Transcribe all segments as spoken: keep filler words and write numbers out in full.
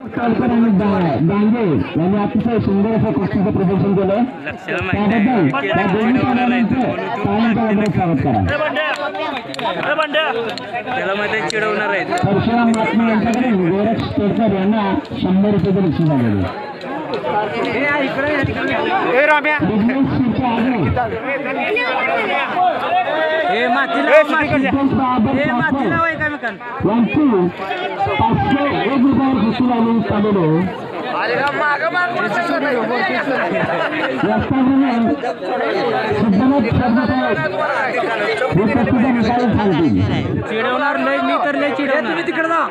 तालकर आणि डांगे यांनी अतिशय सुंदर असं कुस्तीचं प्रदर्शन केलं त्याबद्दल या दोन्ही पाहुण्यांचं टाळ्यांचा आदरात स्वागत करा. परशुराम महात्मे यांच्याकडे गोरख स्टेटकर यांना शंभर रुपये बक्षीस आलेले. यांची पाचशे एक रुपयावर कुस्ती लावून चालवलो चिडवणार नाही मी तर नाही चिडवणार तिकडे जा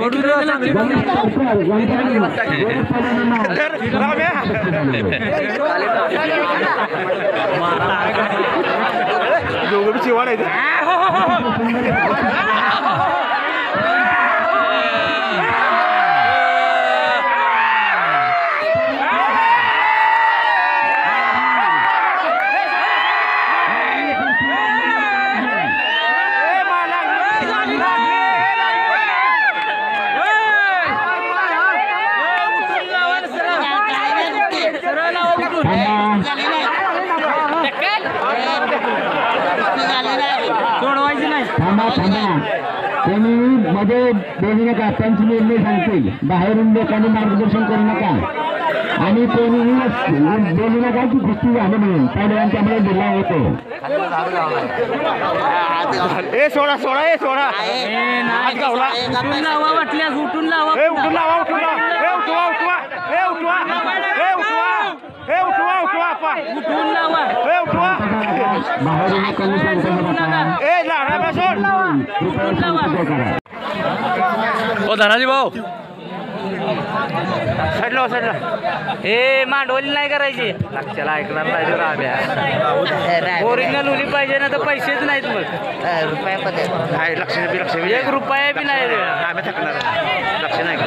दोघं बी चिवाडायचं कोणी मध्ये बोलू नका. पंच निर्णय सांगतील बाहेरून लोकांनी मार्गदर्शन करू नका आणि कोणीही बोलू नका की कुस्ती झाली म्हणून पहिल्यांदा त्यामुळे जिल्हा होतो. ए सोडा सोडा ए सोडा उठून लावा वाटल्यास उठून लावा ए उठून लावा उठून लावा ए उठवा उठवा ए उठवा ए उठवा ए उठवा उठवा आपा उठून लावा ए उठवा बाहेरून लोकांनी सांगतो ए लाडा सोड उठून लावा. ओ धनाजी भाऊ साईडला साईडला हे मांडवली नाही करायची लक्षाला ऐकणार पाहिजे राब्या ओरिजिनल उली पाहिजे ना तर पैसेच नाहीत मग रुपया पण आहे लक्ष बी लक्ष एक रुपया बी नाही आम्ही थकणार लक्ष नाही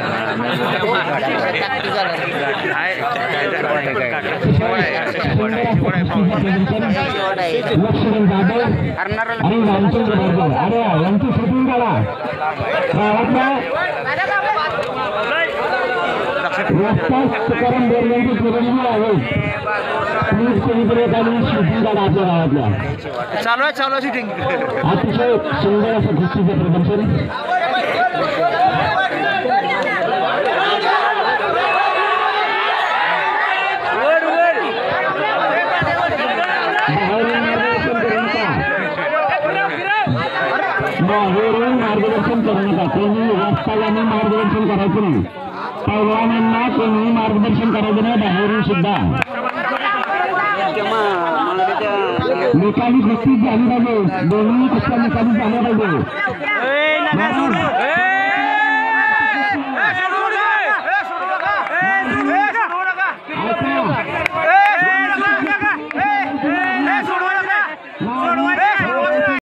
अरे यांची शूटिंग करा तुकाराम बोर यांची प्रबंध आहे. प्लीज कोणीतरी एखादी शूटिंग काढा आपल्या गावातल्या. चालू आहे चालू आहे शूटिंग अतिशय सुंदर असं कुस्तीचं प्रदर्शन. बाहेरून मार्गदर्शन करू नका. कोणी रस्त्याने मार्गदर्शन करायचं नाही. पैलवानांना कोणीही मार्गदर्शन करायचं नाही बाहेरून सुद्धा. निकाली कुस्ती झाली पाहिजे. दोन्ही कुस्त्या निकाली झाल्या पाहिजे.